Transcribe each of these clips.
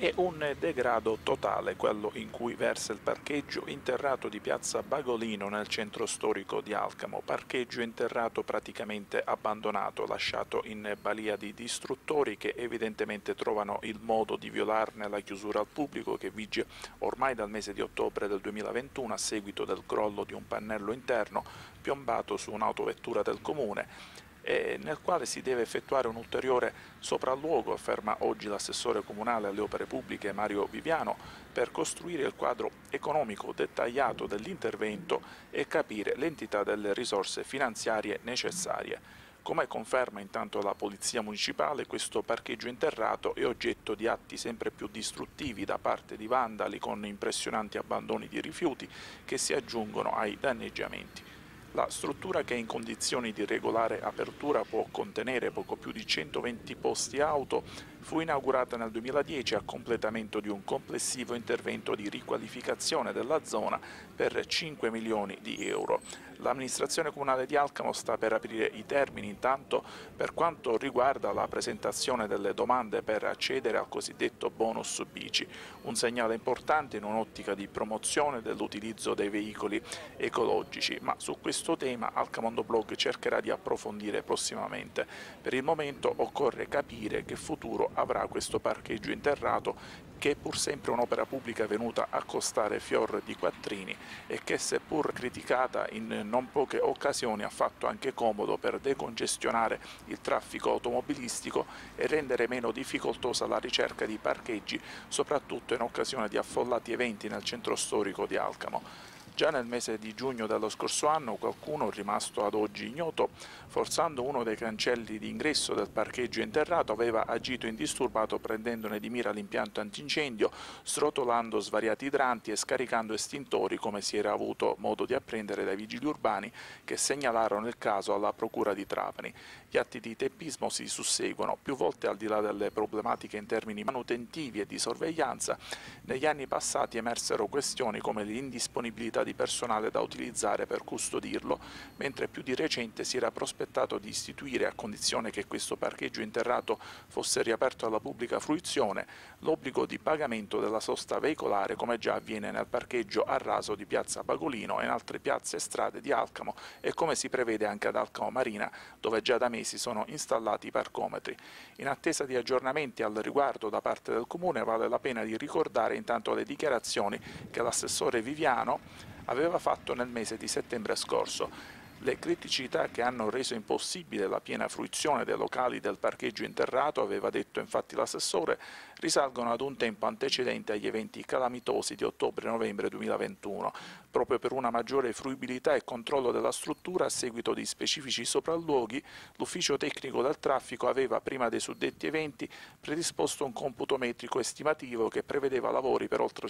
È un degrado totale quello in cui versa il parcheggio interrato di piazza Bagolino nel centro storico di Alcamo, parcheggio interrato praticamente abbandonato, lasciato in balia di distruttori che evidentemente trovano il modo di violarne la chiusura al pubblico che vige ormai dal mese di ottobre del 2021 a seguito del crollo di un pannello interno piombato su un'autovettura del comune, nel quale si deve effettuare un ulteriore sopralluogo, afferma oggi l'assessore comunale alle opere pubbliche Mario Viviano, per costruire il quadro economico dettagliato dell'intervento e capire l'entità delle risorse finanziarie necessarie. Come conferma intanto la Polizia Municipale, questo parcheggio interrato è oggetto di atti sempre più distruttivi da parte di vandali con impressionanti abbandoni di rifiuti che si aggiungono ai danneggiamenti. La struttura, che in condizioni di regolare apertura può contenere poco più di 120 posti auto, fu inaugurata nel 2010 a completamento di un complessivo intervento di riqualificazione della zona per 5 milioni di euro. L'amministrazione comunale di Alcamo sta per aprire i termini intanto per quanto riguarda la presentazione delle domande per accedere al cosiddetto bonus bici, un segnale importante in un'ottica di promozione dell'utilizzo dei veicoli ecologici, ma su questo tema Alcamondo Blog cercherà di approfondire prossimamente. Per il momento occorre capire che futuro avrà questo parcheggio interrato, che è pur sempre un'opera pubblica venuta a costare fior di quattrini e che, seppur criticata in non poche occasioni, ha fatto anche comodo per decongestionare il traffico automobilistico e rendere meno difficoltosa la ricerca di parcheggi, soprattutto in occasione di affollati eventi nel centro storico di Alcamo. Già nel mese di giugno dello scorso anno qualcuno, rimasto ad oggi ignoto, forzando uno dei cancelli di ingresso del parcheggio interrato, aveva agito indisturbato prendendone di mira l'impianto antincendio, srotolando svariati idranti e scaricando estintori, come si era avuto modo di apprendere dai vigili urbani che segnalarono il caso alla procura di Trapani. Gli atti di teppismo si susseguono, più volte al di là delle problematiche in termini manutentivi e di sorveglianza. Negli anni passati emersero questioni come l'indisponibilità di personale da utilizzare per custodirlo, mentre più di recente si era prospettato di istituire, a condizione che questo parcheggio interrato fosse riaperto alla pubblica fruizione, l'obbligo di pagamento della sosta veicolare, come già avviene nel parcheggio a raso di piazza Bagolino e in altre piazze e strade di Alcamo, e come si prevede anche ad Alcamo Marina, dove già da mesi sono installati i parcometri. In attesa di aggiornamenti al riguardo da parte del Comune, vale la pena di ricordare intanto le dichiarazioni che l'assessore Viviano aveva fatto nel mese di settembre scorso. Le criticità che hanno reso impossibile la piena fruizione dei locali del parcheggio interrato, aveva detto infatti l'assessore, risalgono ad un tempo antecedente agli eventi calamitosi di ottobre-novembre 2021. Proprio per una maggiore fruibilità e controllo della struttura, a seguito di specifici sopralluoghi, l'ufficio tecnico del traffico aveva, prima dei suddetti eventi, predisposto un computo metrico estimativo che prevedeva lavori per oltre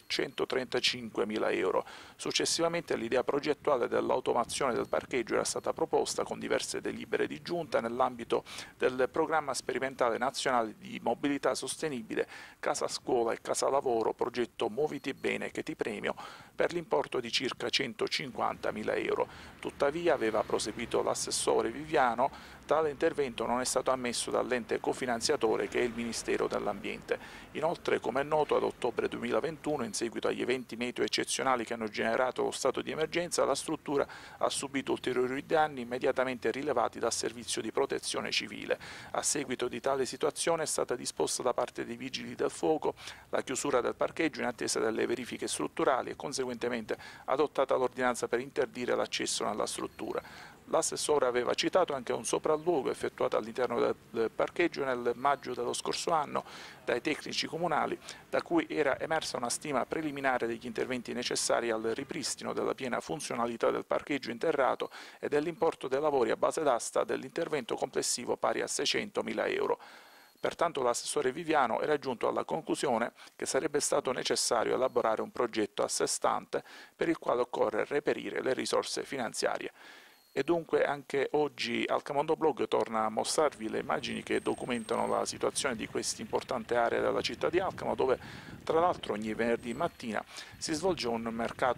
135.000 euro. Successivamente l'idea progettuale dell'automazione del parcheggio era stata proposta con diverse delibere di giunta nell'ambito del programma sperimentale nazionale di mobilità sostenibile Casa Scuola e Casa Lavoro, progetto Muoviti Bene che ti premio, per l'importo di circa 150.000 euro. Tuttavia, aveva proseguito l'assessore Viviano, tale intervento non è stato ammesso dall'ente cofinanziatore, che è il Ministero dell'Ambiente. Inoltre, come è noto, ad ottobre 2021, in seguito agli eventi meteo eccezionali che hanno generato lo stato di emergenza, la struttura ha subito ulteriori danni immediatamente rilevati dal servizio di protezione civile. A seguito di tale situazione è stata disposta da parte dei vigili del fuoco la chiusura del parcheggio in attesa delle verifiche strutturali e conseguentemente adottata l'ordinanza per interdire l'accesso nella struttura. L'assessore aveva citato anche un sopralluogo effettuato all'interno del parcheggio nel maggio dello scorso anno dai tecnici comunali, da cui era emersa una stima preliminare degli interventi necessari al ripristino della piena funzionalità del parcheggio interrato e dell'importo dei lavori a base d'asta dell'intervento complessivo pari a 600.000 euro. Pertanto l'assessore Viviano era giunto alla conclusione che sarebbe stato necessario elaborare un progetto a sé stante per il quale occorre reperire le risorse finanziarie. E dunque anche oggi Alcamondo Blog torna a mostrarvi le immagini che documentano la situazione di questa importante area della città di Alcamo, dove tra l'altro ogni venerdì mattina si svolge un mercato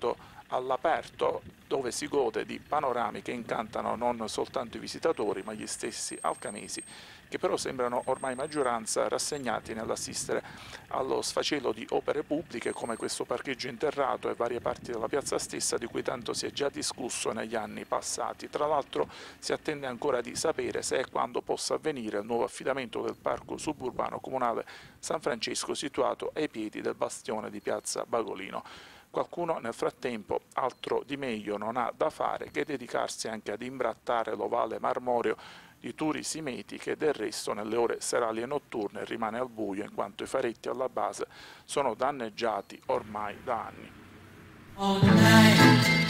all'aperto, dove si gode di panorami che incantano non soltanto i visitatori ma gli stessi alcamesi, che però sembrano ormai maggioranza rassegnati nell'assistere allo sfacelo di opere pubbliche come questo parcheggio interrato e varie parti della piazza stessa di cui tanto si è già discusso negli anni passati. Tra l'altro si attende ancora di sapere se e quando possa avvenire il nuovo affidamento del parco suburbano comunale San Francesco situato ai piedi del bastione di piazza Bagolino. Qualcuno nel frattempo altro di meglio non ha da fare che dedicarsi anche ad imbrattare l'ovale marmoreo di Turi Simeti, che del resto nelle ore serali e notturne rimane al buio in quanto i faretti alla base sono danneggiati ormai da anni.